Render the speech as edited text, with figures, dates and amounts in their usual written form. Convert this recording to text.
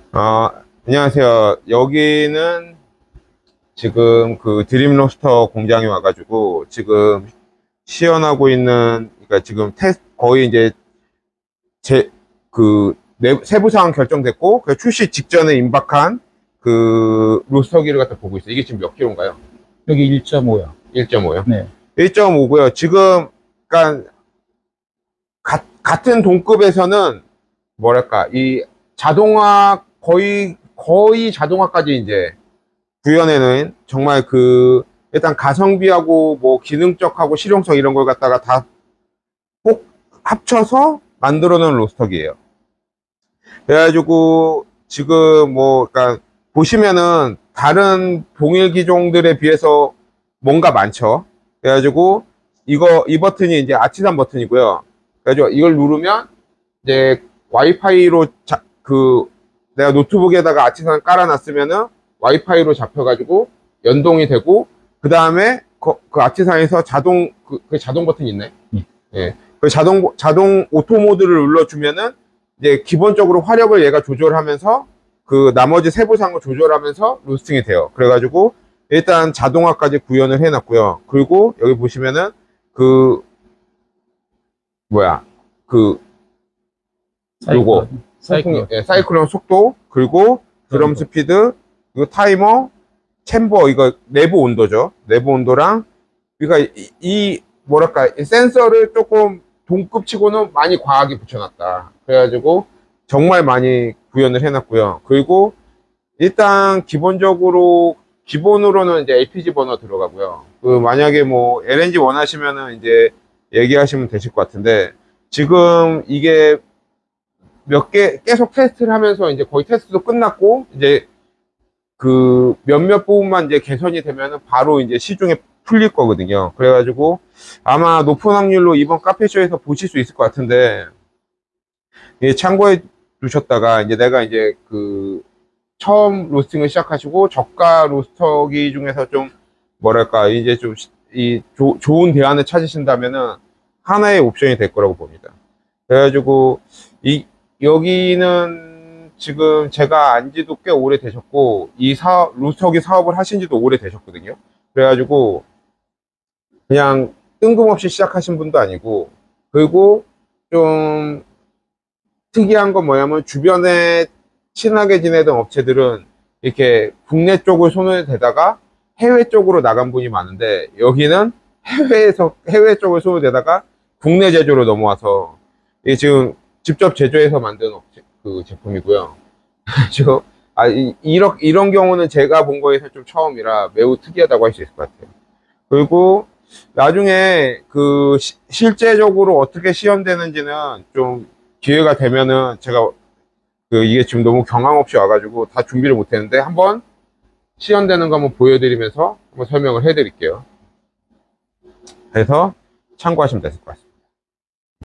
안녕하세요. 여기는 지금 그 드림 로스터 공장에 와가지고 지금 시연하고 있는, 그러니까 지금 거의 이제 세부 사항 결정됐고, 그 출시 직전에 임박한 그 로스터기를 갖다 보고 있어요. 이게 지금 몇 킬로인가요? 여기 1.5요. 1.5요? 네. 1.5고요. 지금, 그러니까 같은 동급에서는 뭐랄까, 이 자동화 거의 자동화까지 이제 구현에는 정말 일단 가성비하고 뭐 기능적하고 실용성 이런 걸 갖다가 다 꼭 합쳐서 만들어 놓은 로스터기예요. 그래가지고 지금 그러니까 보시면은 다른 동일 기종들에 비해서 뭔가 많죠. 그래가지고 이 버튼이 이제 아치산 버튼이고요. 그래가지고 이걸 누르면 이제 와이파이로 내가 노트북에다가 아치산을 깔아놨으면은 와이파이로 잡혀가지고 연동이 되고, 그 다음에 그 아치산에서 자동 버튼이 있네. 예. 그 자동 오토 모드를 눌러주면은 이제 기본적으로 화력을 얘가 조절하면서 그 나머지 세부상을 조절하면서 로스팅이 돼요. 그래가지고 일단 자동화까지 구현을 해놨고요. 그리고 여기 보시면은 그 뭐야 그 요거 사이클론 속도, 그리고 드럼 스피드, 이거 타이머, 챔버, 이거 내부 온도죠. 내부 온도랑, 그러니까 뭐랄까, 이 센서를 조금 동급치고는 많이 과하게 붙여놨다. 그래가지고 정말 많이 구현을 해놨고요. 그리고 일단 기본으로는 이제 LPG 버너 들어가고요. 만약에 뭐 LNG 원하시면은 이제 얘기하시면 되실 것 같은데, 지금 이게 계속 테스트를 하면서 이제 거의 테스트도 끝났고, 이제 몇몇 부분만 이제 개선이 되면은 바로 이제 시중에 풀릴 거거든요. 그래가지고 아마 높은 확률로 이번 카페쇼에서 보실 수 있을 것 같은데, 참고해 두셨다가, 이제 내가 이제 처음 로스팅을 시작하시고 저가 로스터기 중에서 좀 뭐랄까, 이제 좀 좋은 대안을 찾으신다면은 하나의 옵션이 될 거라고 봅니다. 그래가지고 여기는 지금 제가 안 지도 꽤 오래 되셨고, 로스터기 사업을 하신 지도 오래 되셨거든요. 그래가지고 그냥 뜬금없이 시작하신 분도 아니고, 그리고 좀 특이한 건 뭐냐면, 주변에 친하게 지내던 업체들은 이렇게 국내 쪽을 손을 대다가 해외 쪽으로 나간 분이 많은데, 여기는 해외 쪽을 손을 대다가 국내 제조로 넘어와서 이게 지금 직접 제조해서 만든 제품이고요. 지금 이런 경우는 제가 본 거에서 좀 처음이라 매우 특이하다고 할 수 있을 것 같아요. 그리고 나중에 실제적으로 어떻게 시연되는지는 좀 기회가 되면은, 제가 이게 지금 너무 경황 없이 와가지고 다 준비를 못 했는데, 한번 시연되는 거 한번 보여드리면서 한번 설명을 해드릴게요. 그래서 참고하시면 될 것 같습니다.